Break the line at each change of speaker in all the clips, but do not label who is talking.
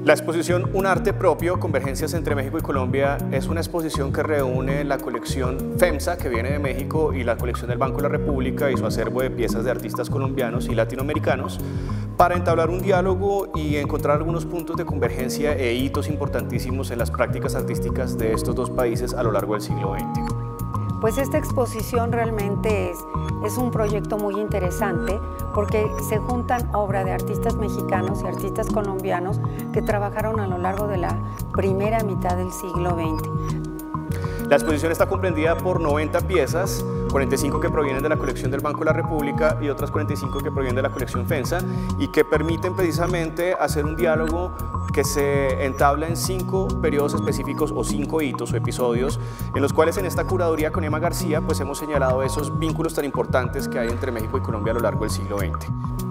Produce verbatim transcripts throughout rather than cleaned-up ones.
La exposición Un arte propio, convergencias entre México y Colombia, es una exposición que reúne la colección FEMSA, que viene de México, y la colección del Banco de la República y su acervo de piezas de artistas colombianos y latinoamericanos, para entablar un diálogo y encontrar algunos puntos de convergencia e hitos importantísimos en las prácticas artísticas de estos dos países a lo largo del siglo veinte.
Pues esta exposición realmente es, es un proyecto muy interesante porque se juntan obras de artistas mexicanos y artistas colombianos que trabajaron a lo largo de la primera mitad del siglo veinte.
La exposición está comprendida por noventa piezas, cuarenta y cinco que provienen de la colección del Banco de la República y otras cuarenta y cinco que provienen de la colección FEMSA, y que permiten precisamente hacer un diálogo que se entabla en cinco periodos específicos o cinco hitos o episodios, en los cuales en esta curaduría con Emma García pues hemos señalado esos vínculos tan importantes que hay entre México y Colombia a lo largo del siglo veinte.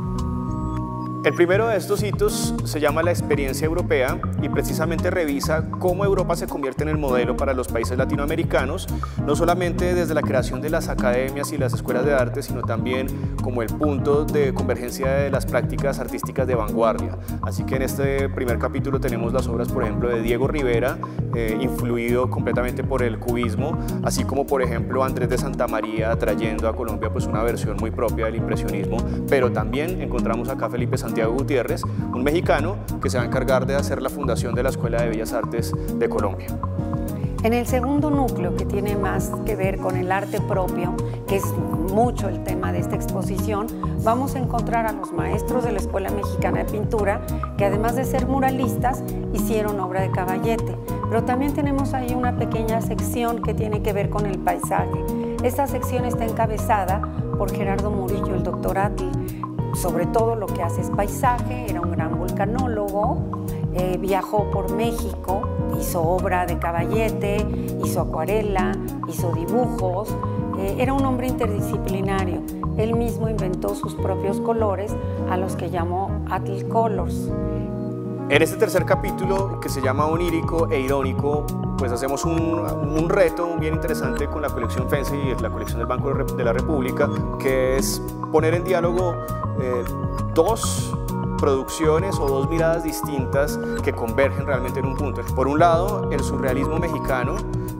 El primero de estos hitos se llama la experiencia europea y precisamente revisa cómo Europa se convierte en el modelo para los países latinoamericanos, no solamente desde la creación de las academias y las escuelas de arte, sino también como el punto de convergencia de las prácticas artísticas de vanguardia. Así que en este primer capítulo tenemos las obras, por ejemplo, de Diego Rivera, eh, influido completamente por el cubismo, así como, por ejemplo, Andrés de Santamaría trayendo a Colombia pues una versión muy propia del impresionismo, pero también encontramos acá a Felipe Santiago Santiago Gutiérrez, un mexicano que se va a encargar de hacer la fundación de la Escuela de Bellas Artes de Colombia.
En el segundo núcleo, que tiene más que ver con el arte propio, que es mucho el tema de esta exposición, vamos a encontrar a los maestros de la Escuela Mexicana de Pintura, que además de ser muralistas, hicieron obra de caballete. Pero también tenemos ahí una pequeña sección que tiene que ver con el paisaje. Esta sección está encabezada por Gerardo Murillo, el doctor Atl. Sobre todo lo que hace es paisaje, era un gran vulcanólogo, eh, viajó por México, hizo obra de caballete, hizo acuarela, hizo dibujos, eh, era un hombre interdisciplinario. Él mismo inventó sus propios colores, a los que llamó Atl Colors.
En este tercer capítulo, que se llama Onírico e Irónico, pues hacemos un, un reto bien interesante con la colección FEMSA y la colección del Banco de la República, que es poner en diálogo eh, dos producciones o dos miradas distintas que convergen realmente en un punto. Por un lado, el surrealismo mexicano,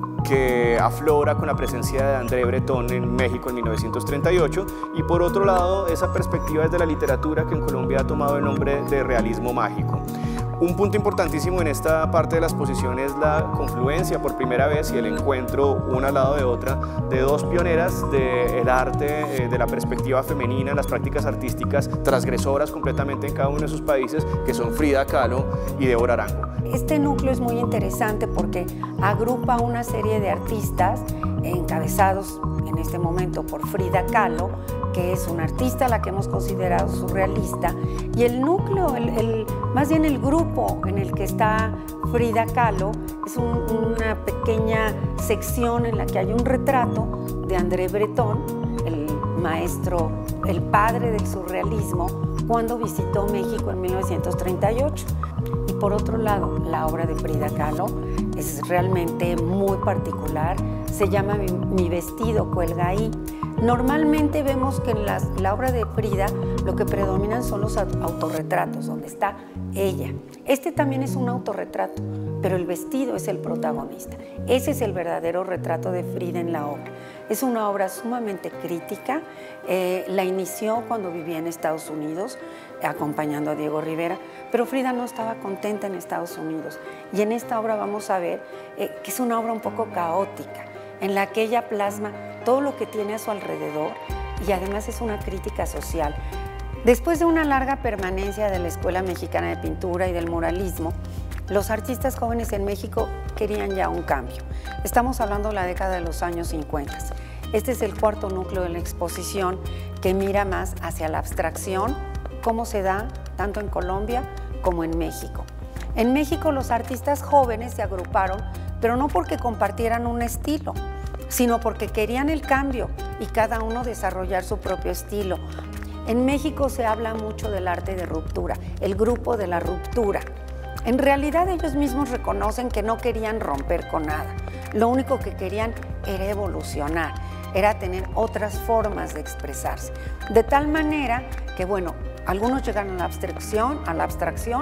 que aflora con la presencia de André Breton en México en mil novecientos treinta y ocho, y por otro lado, esa perspectiva desde la literatura que en Colombia ha tomado el nombre de realismo mágico. Un punto importantísimo en esta parte de la exposición es la confluencia por primera vez y el encuentro una al lado de otra de dos pioneras del arte, de la perspectiva femenina, las prácticas artísticas transgresoras completamente en cada uno de sus países, que son Frida Kahlo y Débora Arango.
Este núcleo es muy interesante porque agrupa una serie de artistas encabezados en este momento por Frida Kahlo, que es una artista a la que hemos considerado surrealista, y el núcleo, el, el, más bien el grupo en el que está Frida Kahlo, es un, una pequeña sección en la que hay un retrato de André Breton, el maestro, el padre del surrealismo, cuando visitó México en mil novecientos treinta y ocho. Y por otro lado, la obra de Frida Kahlo es realmente muy particular, se llama Mi, Mi vestido cuelga ahí. Normalmente vemos que en las, la obra de Frida lo que predominan son los autorretratos, donde está ella. Este también es un autorretrato, pero el vestido es el protagonista. Ese es el verdadero retrato de Frida en la obra. Es una obra sumamente crítica, eh, la inició cuando vivía en Estados Unidos, acompañando a Diego Rivera, pero Frida no estaba contenta en Estados Unidos. Y en esta obra vamos a ver eh, que es una obra un poco caótica, en la que ella plasma todo lo que tiene a su alrededor y además es una crítica social. Después de una larga permanencia de la Escuela Mexicana de Pintura y del muralismo, los artistas jóvenes en México querían ya un cambio. Estamos hablando de la década de los años cincuenta. Este es el cuarto núcleo de la exposición, que mira más hacia la abstracción, cómo se da tanto en Colombia como en México. En México los artistas jóvenes se agruparon, pero no porque compartieran un estilo, sino porque querían el cambio y cada uno desarrollar su propio estilo. En México se habla mucho del arte de ruptura, el grupo de la ruptura. En realidad ellos mismos reconocen que no querían romper con nada, lo único que querían era evolucionar, era tener otras formas de expresarse. De tal manera que, bueno, algunos llegaron a la abstracción, a la abstracción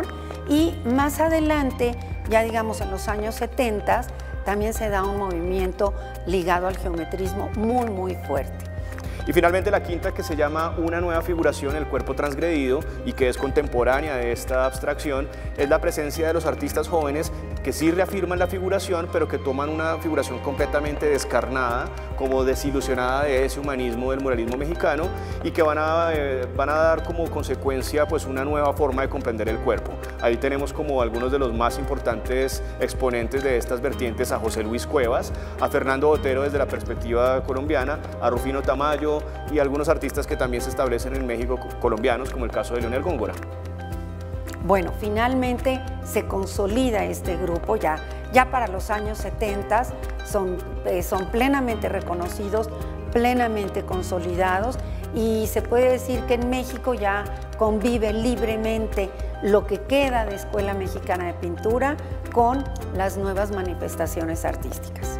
Y más adelante, ya digamos en los años setenta, también se da un movimiento ligado al geometrismo muy, muy fuerte.
Y finalmente la quinta, que se llama Una nueva figuración, el cuerpo transgredido, y que es contemporánea de esta abstracción, es la presencia de los artistas jóvenes que sí reafirman la figuración, pero que toman una figuración completamente descarnada, como desilusionada de ese humanismo del muralismo mexicano, y que van a, eh, van a dar como consecuencia pues una nueva forma de comprender el cuerpo. Ahí tenemos como algunos de los más importantes exponentes de estas vertientes: a José Luis Cuevas, a Fernando Botero desde la perspectiva colombiana, a Rufino Tamayo y algunos artistas que también se establecen en México colombianos, como el caso de Leonel Góngora.
Bueno, finalmente se consolida este grupo, ya, ya para los años setenta son, eh, son plenamente reconocidos, plenamente consolidados, y se puede decir que en México ya convive libremente lo que queda de Escuela Mexicana de Pintura con las nuevas manifestaciones artísticas.